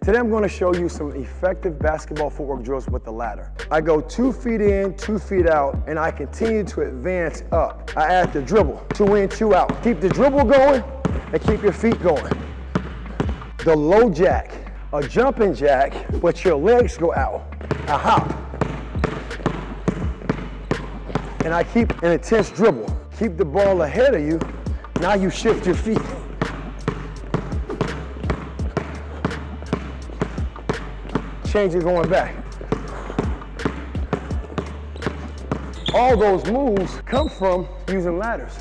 Today I'm going to show you some effective basketball footwork drills with the ladder. I go 2 feet in, 2 feet out, and I continue to advance up. I add the dribble, 2 in, 2 out. Keep the dribble going and keep your feet going. The low jack, a jumping jack, but your legs go out. I hop. And I keep an intense dribble. Keep the ball ahead of you. Now you shift your feet. Change it going back. All those moves come from using ladders.